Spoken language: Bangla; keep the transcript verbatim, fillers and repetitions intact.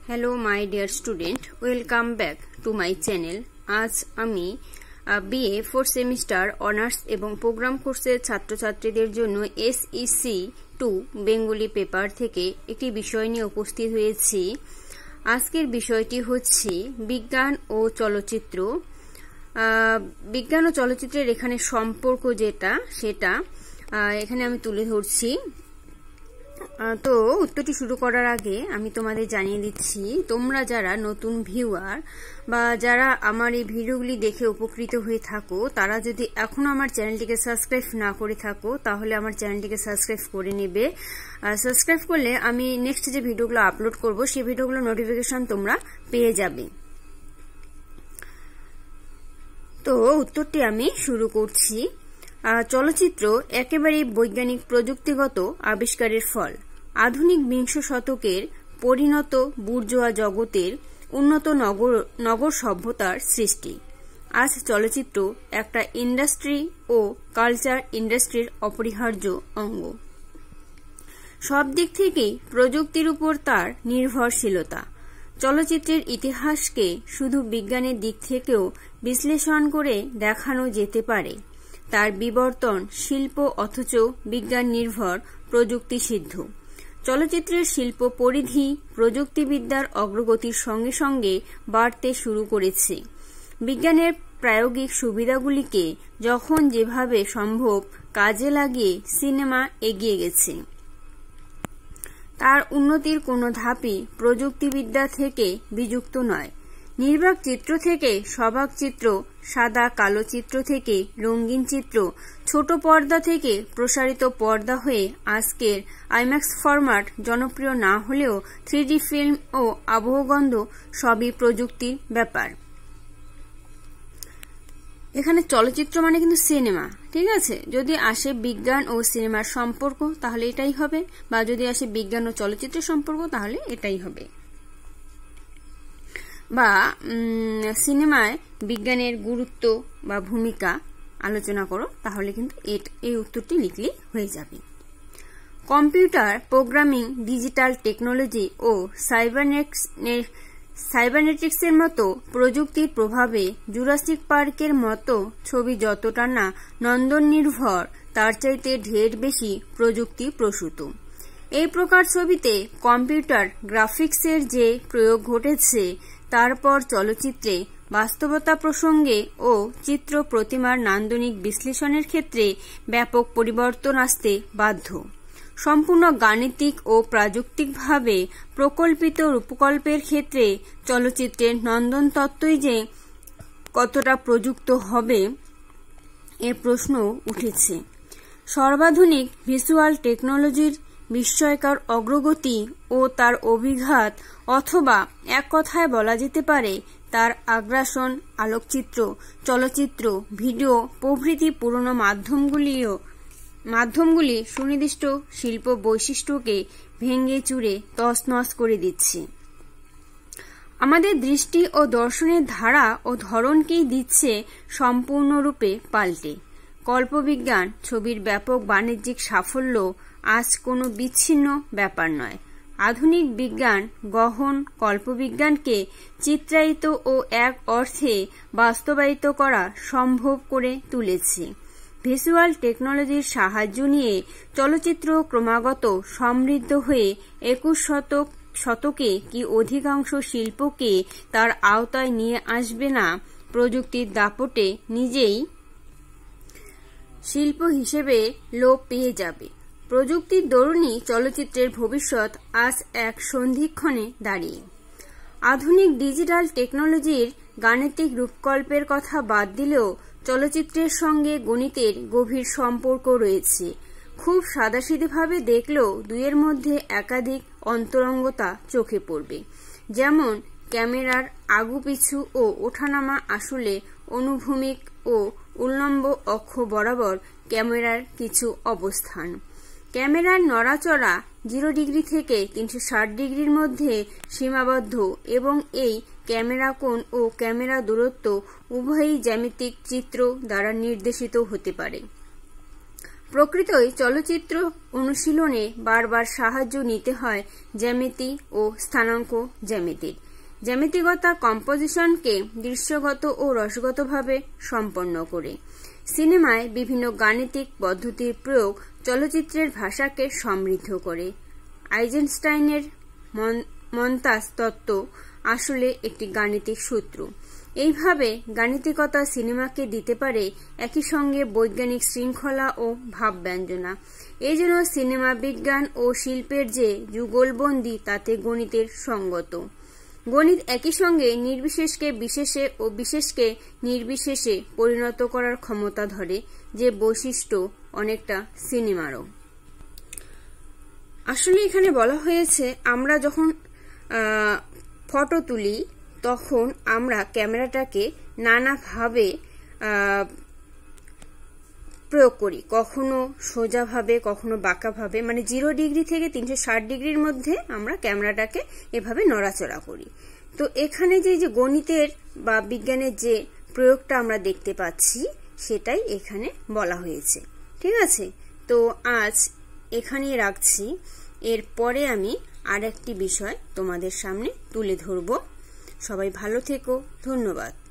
Hello my dear student, welcome back to my channel. আজ আমি বিএ ফোর্থ সেমিস্টার অনার্স এবং প্রোগ্রাম কোর্সের ছাত্রছাত্রীদের জন্য এসইসি টু বেঙ্গলি পেপার থেকে একটি বিষয় নিয়ে উপস্থিত হয়েছি। আজকের বিষয়টি হচ্ছে বিজ্ঞান ও চলচ্চিত্র। বিজ্ঞান ও চলচ্চিত্রের এখানে সম্পর্ক যেটা সেটা এখানে আমি তুলে ধরছি। তো উত্তরটি শুরু করার আগে আমি তোমাদের জানিয়ে দিচ্ছি, তোমরা যারা নতুন ভিউয়ার বা যারা আমার এই ভিডিওগুলি দেখে উপকৃত হয়ে থাকো, তারা যদি এখনো আমার চ্যানেলটিকে সাবস্ক্রাইব না করে থাকো তাহলে আমার চ্যানেলটিকে সাবস্ক্রাইব করে নেবে। সাবস্ক্রাইব করলে আমি নেক্সট যে ভিডিওগুলো আপলোড করব সেই ভিডিওগুলোর নোটিফিকেশন তোমরা পেয়ে যাবে। তো উত্তরটি আমি শুরু করছি। চলচ্চিত্র একেবারেই বৈজ্ঞানিক প্রযুক্তিগত আবিষ্কারের ফল। আধুনিক বিংশ শতকের পরিণত বুর্জোয়া জগতের উন্নত নগর নগর সভ্যতার সৃষ্টি। আজ চলচ্চিত্র একটা ইন্ডাস্ট্রি ও কালচার ইন্ডাস্ট্রির অপরিহার্য অঙ্গ। সব দিক থেকেই প্রযুক্তির উপর তার নির্ভরশীলতা। চলচ্চিত্রের ইতিহাসকে শুধু বিজ্ঞানের দিক থেকেও বিশ্লেষণ করে দেখানো যেতে পারে। তার বিবর্তন শিল্প অথচ বিজ্ঞান নির্ভর প্রযুক্তি সিদ্ধ। চলচ্চিত্রের শিল্প পরিধি প্রযুক্তিবিদ্যার অগ্রগতির সঙ্গে সঙ্গে বাড়তে শুরু করেছে। বিজ্ঞানের প্রায়োগিক সুবিধাগুলিকে যখন যেভাবে সম্ভব কাজে লাগিয়ে সিনেমা এগিয়ে গেছে। তার উন্নতির কোনো ধাপই প্রযুক্তিবিদ্যা থেকে বিযুক্ত নয়। নির্বাক চিত্র থেকে সবাক চিত্র, সাদা কালো চিত্র থেকে রঙিন চিত্র, ছোট পর্দা থেকে প্রসারিত পর্দা হয়ে আজকের আইম্যাক্স ফরম্যাট জনপ্রিয় না হলেও থ্রি ডি ফিল্ম ও আবহগন্ধ সবই প্রযুক্তির ব্যাপার। এখানে চলচ্চিত্র মানে কিন্তু সিনেমা, ঠিক আছে? যদি আসে বিজ্ঞান ও সিনেমার সম্পর্ক তাহলে এটাই হবে, বা যদি আসে বিজ্ঞান ও চলচ্চিত্রের সম্পর্ক তাহলে এটাই হবে। বা সিনেমায় বিজ্ঞানের গুরুত্ব বা ভূমিকা আলোচনা করো, তাহলে কিন্তু এই উত্তরটি লিখলেই হয়ে যাবে। কম্পিউটার প্রোগ্রামিং, ডিজিটাল টেকনোলজি ও সাইবারনেটিক্সের মতো প্রযুক্তির প্রভাবে জুরাসিক পার্কের মতো ছবি যতটা না নন্দন নির্ভর, তার চাইতে ঢের বেশি প্রযুক্তি প্রসূত। এই প্রকার ছবিতে কম্পিউটার গ্রাফিক্সের যে প্রয়োগ ঘটেছে, তারপর চলচ্চিত্রে বাস্তবতা প্রসঙ্গে ও চিত্র প্রতিমার নান্দনিক বিশ্লেষণের ক্ষেত্রে ব্যাপক পরিবর্তন আসতে বাধ্য। সম্পূর্ণ গাণিতিক ও প্রাযুক্তিকভাবে প্রকল্পিত রূপকল্পের ক্ষেত্রে চলচ্চিত্রের নন্দন তত্ত্বই যে কতটা প্রযুক্ত হবে এর প্রশ্ন উঠেছে। সর্বাধুনিক ভিজুয়াল টেকনোলজির বিস্ময়কর অগ্রগতি ও তার অভিঘাত, অথবা এক কথায় বলা যেতে পারে তার আগ্রাসন, আলোকচিত্র, চলচ্চিত্র, ভিডিও প্রভৃতি পুরনো মাধ্যমগুলিও মাধ্যমগুলি সুনির্দিষ্ট শিল্প বৈশিষ্ট্যকে ভেঙে চুরে তছনছ করে দিচ্ছে। আমাদের দৃষ্টি ও দর্শনের ধারা ও ধরনকেই দিচ্ছে সম্পূর্ণরূপে পাল্টে। কল্পবিজ্ঞান ছবির ব্যাপক বাণিজ্যিক সাফল্য আজ কোনো বিচ্ছিন্ন ব্যাপার নয়। আধুনিক বিজ্ঞান গহন কল্পবিজ্ঞানকে চিত্রায়িত ও এক অর্থে বাস্তবায়িত করা সম্ভব করে তুলেছে। ভিজুয়াল টেকনোলজির সাহায্য নিয়ে চলচ্চিত্র ক্রমাগত সমৃদ্ধ হয়ে একুশ শতক শতকে কি অধিকাংশ শিল্পকে তার আওতায় নিয়ে আসবে না প্রযুক্তির দাপটে নিজেই শিল্প হিসেবে লোপ পেয়ে যাবে। প্রযুক্তির দরুনই চলচ্চিত্রের ভবিষ্যৎ আজ এক সন্ধিক্ষণে দাঁড়িয়ে। আধুনিক ডিজিটাল টেকনোলজির গাণিতিক রূপকল্পের কথা বাদ দিলেও চলচ্চিত্রের সঙ্গে গণিতের গভীর সম্পর্ক রয়েছে। খুব সাদাসিধেভাবে দেখলেও দুইয়ের মধ্যে একাধিক অন্তরঙ্গতা চোখে পড়বে। যেমন ক্যামেরার আগুপিছু ও ওঠানামা আসলে অনুভূমিক ও উল্লম্ব অক্ষ বরাবর ক্যামেরার কিছু অবস্থান। ক্যামেরার নড়াচড়া জিরো ডিগ্রি থেকে তিনশো ষাট ডিগ্রির মধ্যে সীমাবদ্ধ এবং এই ক্যামেরা কোণ ও ক্যামেরা দূরত্ব উভয়ই জ্যামিতিক চিত্র দ্বারা নির্দেশিত হতে পারে। প্রকৃতই চলচ্চিত্র অনুশীলনে বারবার সাহায্য নিতে হয় জ্যামিতি ও স্থানাঙ্ক জ্যামিতির। জ্যামিতিগতা কম্পোজিশনকে দৃশ্যগত ও রসগতভাবে সম্পন্ন করে। সিনেমায় বিভিন্ন গাণিতিক পদ্ধতির প্রয়োগ চলচ্চিত্রের ভাষাকে সমৃদ্ধ করে। আইজেনস্টাইনের মন্তাজ তত্ত্ব আসলে একটি গাণিতিক সূত্র। এইভাবে গাণিতিকতা সিনেমাকে দিতে পারে একই সঙ্গে বৈজ্ঞানিক শৃঙ্খলা ও ভাবব্যঞ্জনা। এই জন্য সিনেমা বিজ্ঞান ও শিল্পের যে যুগলবন্দী তাতে গণিতের সঙ্গত। গণিত একই সঙ্গে নির্বিশেষকে বিশেষে ও বিশেষকে নির্বিশেষে পরিণত করার ক্ষমতা ধরে, যে বৈশিষ্ট্য অনেকটা সিনেমারও। আসলে এখানে বলা হয়েছে আমরা যখন ফটো তুলি তখন আমরা ক্যামেরাটাকে নানাভাবে প্রয়োগ করি, কখনো সোজাভাবে কখনো বাঁকাভাবে, মানে জিরো ডিগ্রি থেকে তিনশো ষাট ডিগ্রির মধ্যে আমরা ক্যামেরাটাকে এভাবে নড়াচড়া করি। তো এখানে যে যে গণিতের বা বিজ্ঞানের যে প্রয়োগটা আমরা দেখতে পাচ্ছি সেটাই এখানে বলা হয়েছে। ঠিক আছে, তো আজ এখানেই রাখছি। এরপরে আমি আর একটি বিষয় তোমাদের সামনে তুলে ধরব। সবাই ভালো থেকো, ধন্যবাদ।